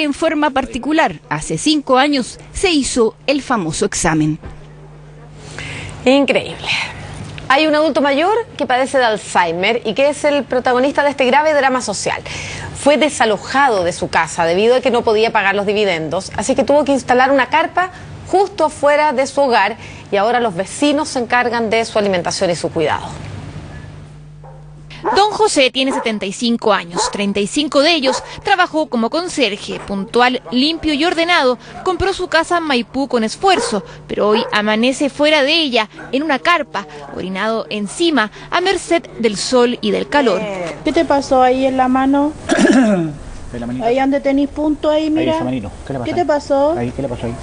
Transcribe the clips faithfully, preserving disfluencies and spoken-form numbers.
En forma particular, hace cinco años se hizo el famoso examen. Increíble. Hay un adulto mayor que padece de Alzheimer y que es el protagonista de este grave drama social. Fue desalojado de su casa debido a que no podía pagar los dividendos, así que tuvo que instalar una carpa justo afuera de su hogar y ahora los vecinos se encargan de su alimentación y su cuidado. Don José tiene setenta y cinco años, treinta y cinco de ellos trabajó como conserje, puntual, limpio y ordenado. Compró su casa en Maipú con esfuerzo, pero hoy amanece fuera de ella, en una carpa, orinado encima, a merced del sol y del calor. ¿Qué te pasó ahí en la mano? Ahí donde tenés punto ahí, mira. Ahí ¿Qué, le ¿Qué te pasó? Ahí, ¿Qué le pasó ahí?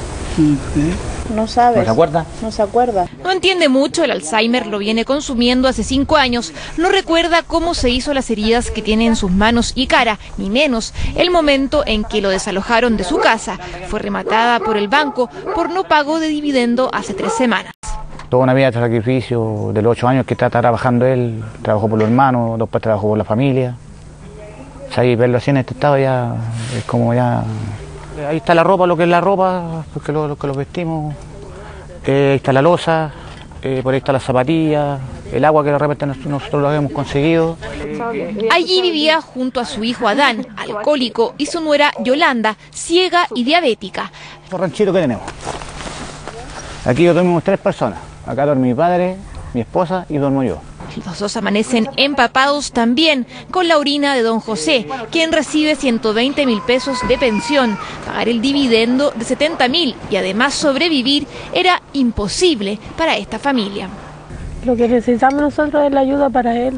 No sabes. ¿No se acuerda? No se acuerda. No entiende mucho, el Alzheimer lo viene consumiendo hace cinco años. No recuerda cómo se hizo las heridas que tiene en sus manos y cara, ni menos el momento en que lo desalojaron de su casa. Fue rematada por el banco por no pago de dividendo hace tres semanas. Toda una vida de sacrificio, de los ocho años que está trabajando él, trabajó por los hermanos, después trabajó por la familia. O sea, y verlo así en este estado ya es como ya... Ahí está la ropa, lo que es la ropa, porque lo, lo que los vestimos. Eh, ahí está la loza, eh, por ahí está las zapatillas, el agua que de repente nosotros lo habíamos conseguido. Allí vivía junto a su hijo Adán, alcohólico, y su nuera Yolanda, ciega y diabética. Los ranchitos que tenemos. Aquí dormimos tres personas. Acá duerme mi padre, mi esposa y duermo yo. Los dos amanecen empapados también con la orina de don José, quien recibe ciento veinte mil pesos de pensión. Pagar el dividendo de setenta mil y además sobrevivir era imposible para esta familia. Lo que necesitamos nosotros es la ayuda para él.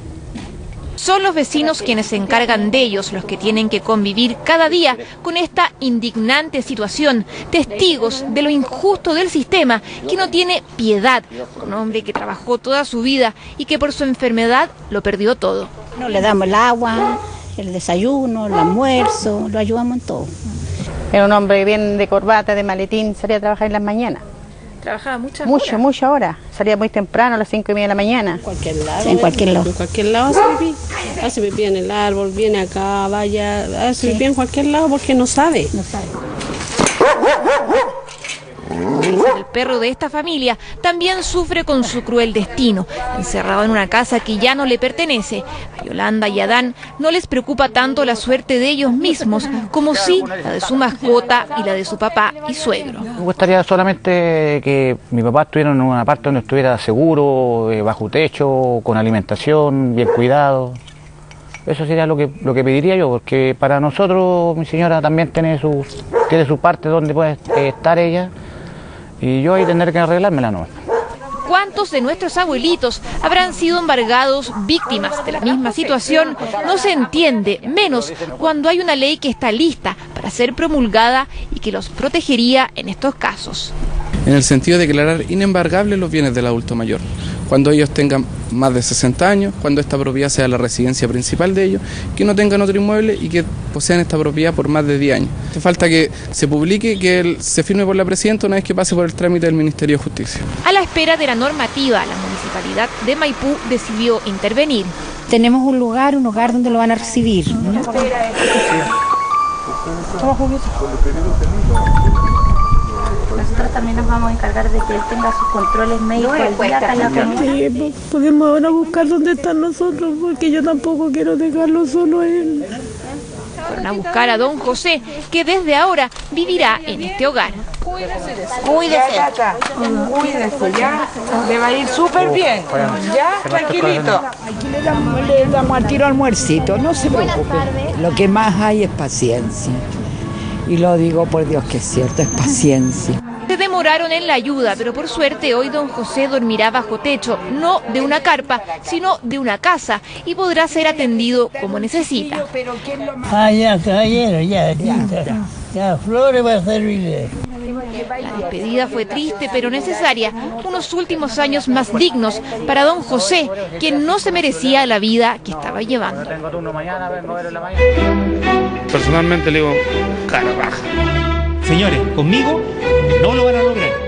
Son los vecinos quienes se encargan de ellos, los que tienen que convivir cada día con esta indignante situación, testigos de lo injusto del sistema, que no tiene piedad. Un hombre que trabajó toda su vida y que por su enfermedad lo perdió todo. No, le damos el agua, el desayuno, el almuerzo, lo ayudamos en todo. Era un hombre bien de corbata, de maletín, salía a trabajar en las mañanas. ¿Trabajaba muchas Mucho, horas? muchas horas. Salía muy temprano, a las cinco y media de la mañana. En cualquier lado. En cualquier lado. En cualquier lado hace pipí. Hace pipí en el árbol, viene acá, vaya, hace pipí en cualquier lado porque no sabe. No sabe. El perro de esta familia también sufre con su cruel destino, encerrado en una casa que ya no le pertenece. A Yolanda y Adán no les preocupa tanto la suerte de ellos mismos como sí la de su mascota y la de su papá y suegro. Me gustaría solamente que mi papá estuviera en una parte donde estuviera seguro, eh, bajo techo, con alimentación, bien cuidado. Eso sería lo que, lo que pediría yo, porque para nosotros mi señora también tiene su, tiene su parte donde puede eh, estar ella. Y yo ahí tendré que arreglármela, ¿no? ¿Cuántos de nuestros abuelitos habrán sido embargados víctimas de la misma situación? No se entiende, menos cuando hay una ley que está lista para ser promulgada y que los protegería en estos casos. En el sentido de declarar inembargables los bienes del adulto mayor, cuando ellos tengan más de sesenta años, cuando esta propiedad sea la residencia principal de ellos, que no tengan otro inmueble y que posean esta propiedad por más de diez años. Hace falta que se publique y que el, se firme por la presidenta una vez que pase por el trámite del Ministerio de Justicia. A la espera de la normativa, la Municipalidad de Maipú decidió intervenir. Tenemos un lugar, un hogar donde lo van a recibir, ¿no? Nosotros también nos vamos a encargar de que él tenga sus controles médicos al día acá en la familia. Sí, podemos ahora buscar dónde están nosotros, porque yo tampoco quiero dejarlo solo a él. Fueron a buscar a don José, que desde ahora vivirá en este hogar. Cuídese. Cuídese, ya. Le va a ir súper bien. Ya, tranquilito. Aquí le damos, le damos al tiro almuercito, no se preocupe. Lo que más hay es paciencia. Y lo digo por Dios que es cierto, es paciencia. Se demoraron en la ayuda, pero por suerte hoy don José dormirá bajo techo, no de una carpa, sino de una casa, y podrá ser atendido como necesita. Ah, ya, caballero, ya, ya, ya, flores va a servirle. La despedida fue triste pero necesaria, unos últimos años más dignos para don José, quien no se merecía la vida que estaba llevando. Personalmente le digo, cara baja. Señores, conmigo no lo van a lograr.